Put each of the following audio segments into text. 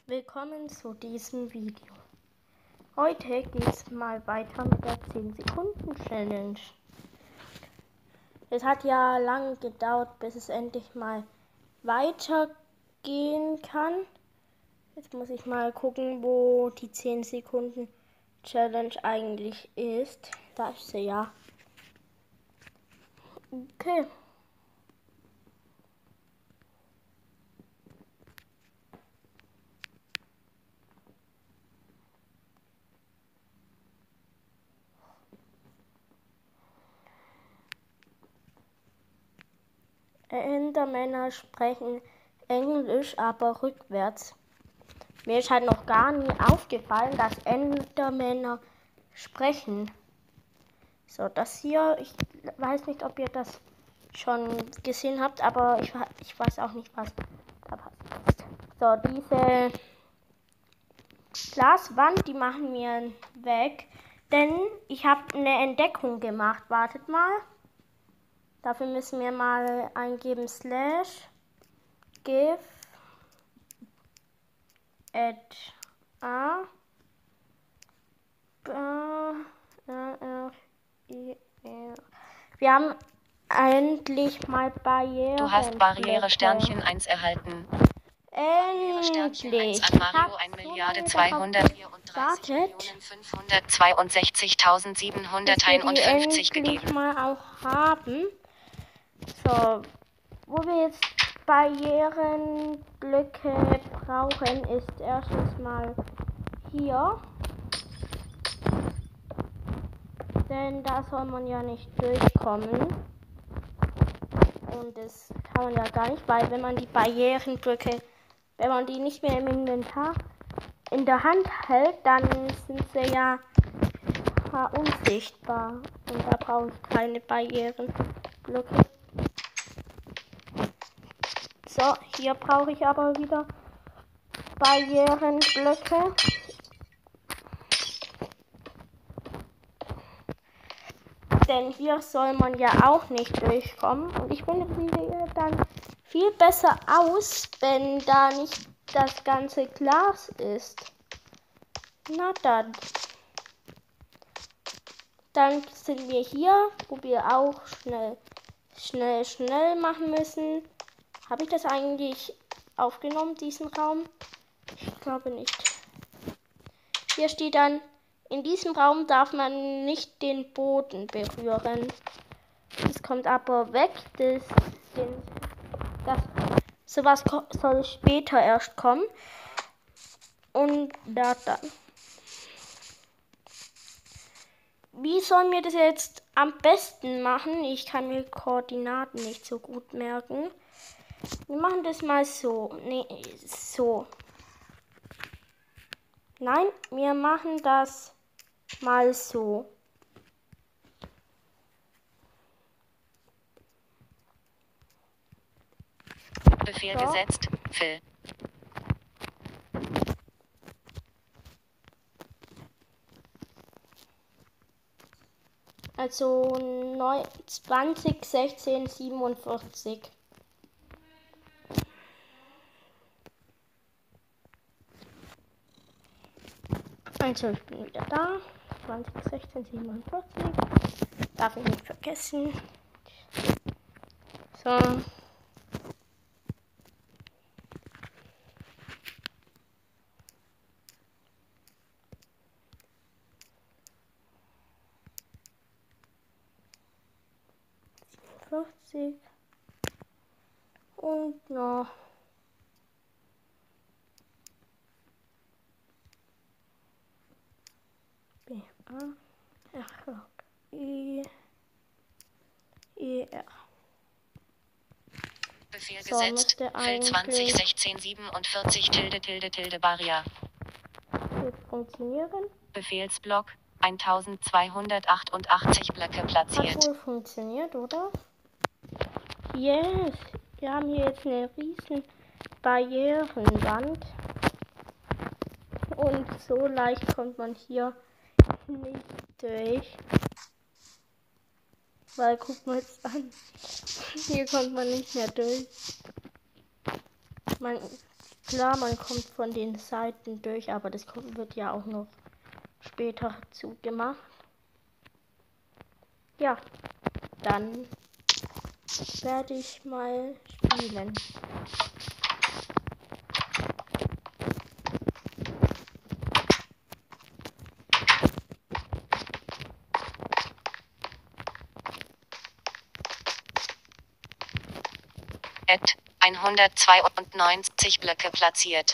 Willkommen zu diesem Video. Heute geht es mal weiter mit der 10-Sekunden-Challenge. Es hat ja lange gedauert, bis es endlich mal weitergehen kann. Jetzt muss ich mal gucken, wo die 10-Sekunden-Challenge eigentlich ist. Da ist sie ja. Okay. Endermänner sprechen Englisch, aber rückwärts. Mir ist halt noch gar nie aufgefallen, dass Endermänner sprechen. So, das hier, ich weiß nicht, ob ihr das schon gesehen habt, aber ich weiß auch nicht, was da passiert. So, diese Glaswand, die machen wir weg, denn ich habe eine Entdeckung gemacht. Wartet mal. Dafür müssen wir mal eingeben /give add a Wir haben endlich mal Barrieren. Du hast Barriere Sternchen 1 erhalten. Barriere Sternchen 1 an Mario 1.264.751 gegeben. Mal auch haben. So, wo wir jetzt Barrierenblöcke brauchen, ist erstens mal hier. Denn da soll man ja nicht durchkommen. Und das kann man ja gar nicht, weil wenn man die Barrierenblöcke, wenn man die nicht mehr im Inventar in der Hand hält, dann sind sie ja unsichtbar. Und da brauche ich keine Barrierenblöcke. So, hier brauche ich aber wieder Barrierenblöcke. Denn hier soll man ja auch nicht durchkommen. Und ich finde, sie sieht dann viel besser aus, wenn da nicht das ganze Glas ist. Na dann. Dann sind wir hier, wo wir auch schnell machen müssen. Habe ich das eigentlich aufgenommen, diesen Raum? Ich glaube nicht. Hier steht dann: In diesem Raum darf man nicht den Boden berühren. Das kommt aber weg. Sowas soll später erst kommen. Und da dann. Wie sollen wir das jetzt am besten machen? Ich kann mir Koordinaten nicht so gut merken. Wir machen das mal so. Nee, so. Nein, wir machen das mal so. Befehl gesetzt, Phil. Also 20, 16, 47. Also ich bin wieder da. 20, 16, 47. Darf ich nicht vergessen. So. Und noch B A R I E R. Befehl gesetzt, Phil 20 16 47 ~~ Barrier. Jetzt funktionieren. Befehlsblock 1288 Blöcke platziert. Hat wohl funktioniert, oder? Yes, wir haben hier jetzt eine riesen Barrierenwand. Und so leicht kommt man hier nicht durch. Weil, guck mal jetzt an, hier kommt man nicht mehr durch. Klar, man kommt von den Seiten durch, aber das wird ja auch noch später zugemacht. Ja, dann werde ich mal spielen. At 192 Blöcke platziert.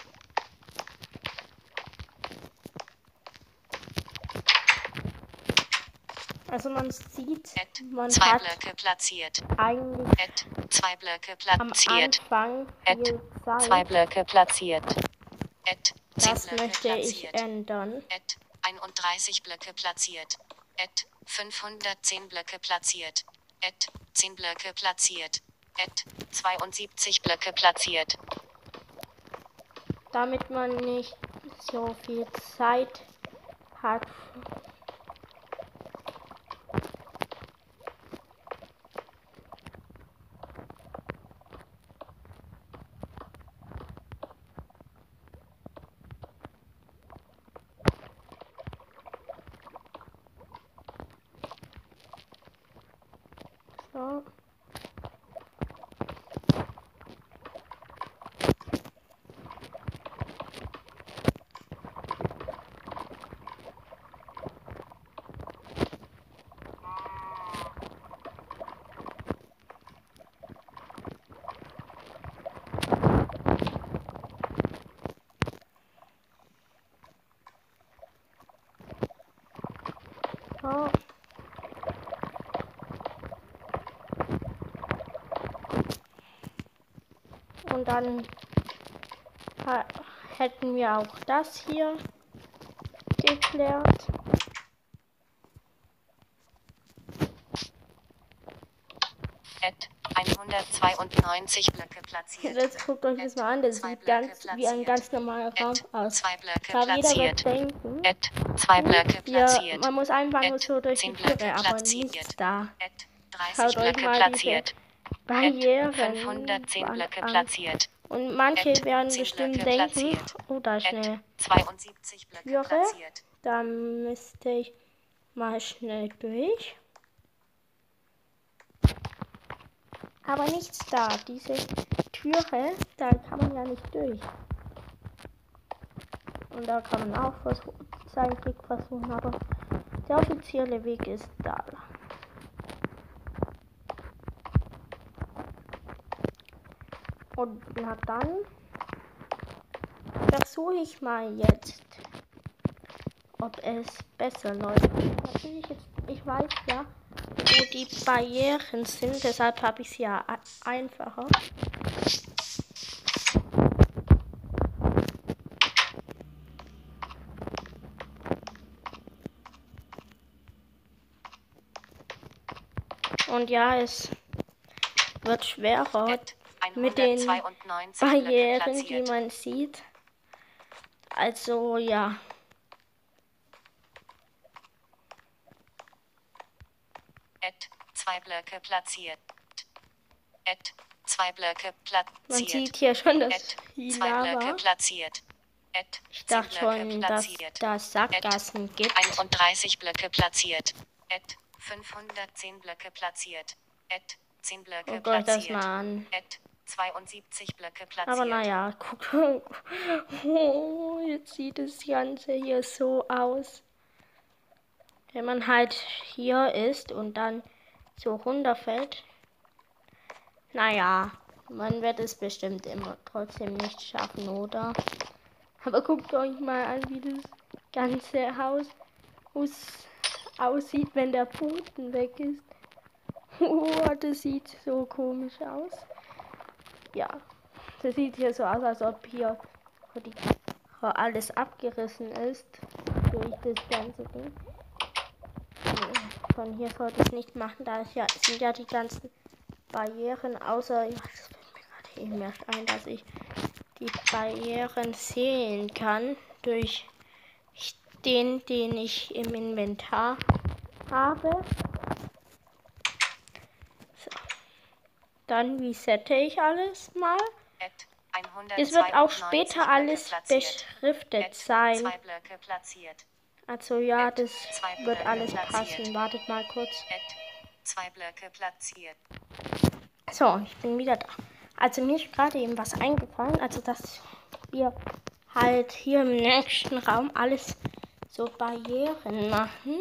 Also man sieht, man zwei hat Blöcke platziert. Eigentlich 2 Blöcke platziert. Am Anfang viel Zeit. 2 Blöcke platziert. Das möchte ich ändern. 31 Blöcke platziert. 510 Blöcke platziert. 10 Blöcke platziert. 72 Blöcke platziert. Damit man nicht so viel Zeit hat. So. So. Und dann hätten wir auch das hier geklärt. At 192 Blöcke platziert. Jetzt guckt euch das mal an, das sieht ganz wie ein ganz normaler Raum aus. 2 Blöcke Da jeder wird platziert. denken, 2 Blöcke platziert. man muss einfach nur so durch die 10 Blöcke Türe, aber platziert. nichts da. 30 Schaut euch Blöcke mal platziert. diese Barrieren 510 an. Blöcke platziert. Und manche werden 10 bestimmt Blöcke denken, platziert. oh, da ist eine 72 Blöcke Türe. platziert. Da müsste ich mal schnell durch. Aber nichts da. Diese Türe, da kann man ja nicht durch. Und da kann man auch seinen Glück versuchen, aber der offizielle Weg ist da. Und na dann versuche ich mal jetzt, ob es besser läuft. Natürlich jetzt, ich weiß ja, wo die Barrieren sind, deshalb habe ich es ja einfacher. Und ja, es wird schwerer mit den Barrieren, die man sieht. Also ja. At 2 Blöcke platziert. At 2 Blöcke platziert. Man sieht hier schon, dass viel Lava. Platziert. Ich dachte schon, dass das Sackgassen gibt. 31 Blöcke platziert. 510 Blöcke platziert. 10 Blöcke platziert. Guckt euch das mal an. 72 Blöcke platziert. Aber naja, guck. Oh, jetzt sieht das Ganze hier so aus. Wenn man halt hier ist und dann so runterfällt. Naja, man wird es bestimmt immer trotzdem nicht schaffen, oder? Aber guckt euch mal an, wie das ganze Haus aussieht, wenn der Boden weg ist. Oh, das sieht so komisch aus. Ja, das sieht hier so aus, als ob hier alles abgerissen ist durch das ganze Ding. Von hier sollte ich es nicht machen, da sind ja die ganzen Barrieren, außer, ja, das fällt mir gerade eben erst ein, dass ich die Barrieren sehen kann durch den ich im Inventar habe. So. Dann resette ich alles mal. Das wird auch später alles beschriftet sein. 2 Blöcke platziert. Also ja, das wird alles passen. Wartet mal kurz. 2 Blöcke platziert. So, ich bin wieder da. Also mir ist gerade eben was eingefallen. Also dass wir halt hier im nächsten Raum alles so Barrieren machen.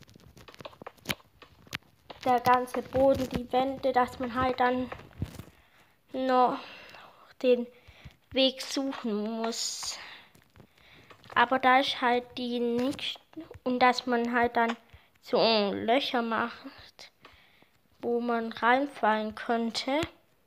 Der ganze Boden, die Wände, dass man halt dann noch den Weg suchen muss. Aber da ist halt die nicht. Und dass man halt dann so Löcher macht, wo man reinfallen könnte.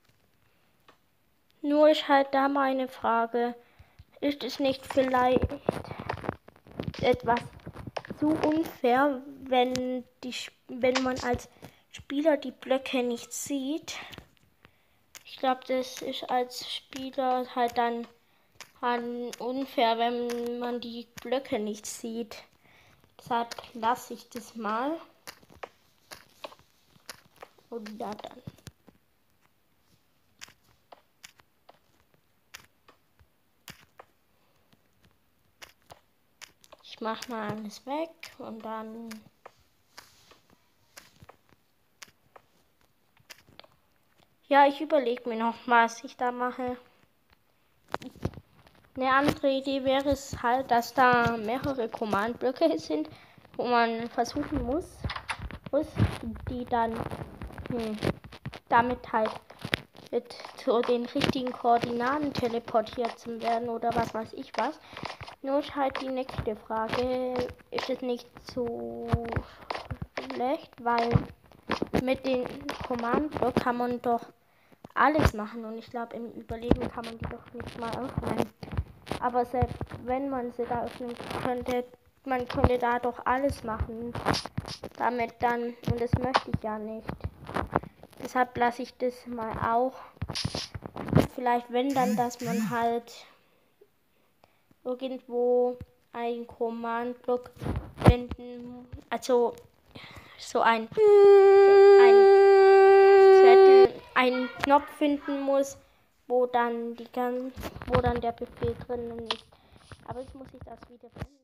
Nur ist halt da meine Frage, ist es nicht vielleicht etwas zu unfair, wenn man als Spieler die Blöcke nicht sieht? Ich glaube, das ist als Spieler halt dann unfair, wenn man die Blöcke nicht sieht. Deshalb lasse ich das mal. Und ja, dann. Ich mache mal alles weg und dann. Ja, ich überlege mir noch, was ich da mache. Eine andere Idee wäre es halt, dass da mehrere Command-Blöcke sind, wo man versuchen muss, die dann damit halt zu den richtigen Koordinaten teleportiert zu werden oder was weiß ich was. Nur ist halt die nächste Frage, ist es nicht zu schlecht, weil mit dem Command-Block kann man doch alles machen und ich glaube im Überleben kann man die doch nicht mal öffnen. Aber selbst wenn man sie da öffnen könnte, man könnte da doch alles machen damit dann, und das möchte ich ja nicht. Deshalb lasse ich das mal auch. Vielleicht wenn dann, dass man halt irgendwo einen Command-Block finden, also so ein Zettel, einen Knopf finden muss, wo dann der Befehl drinnen ist. Aber jetzt muss ich das wieder finden.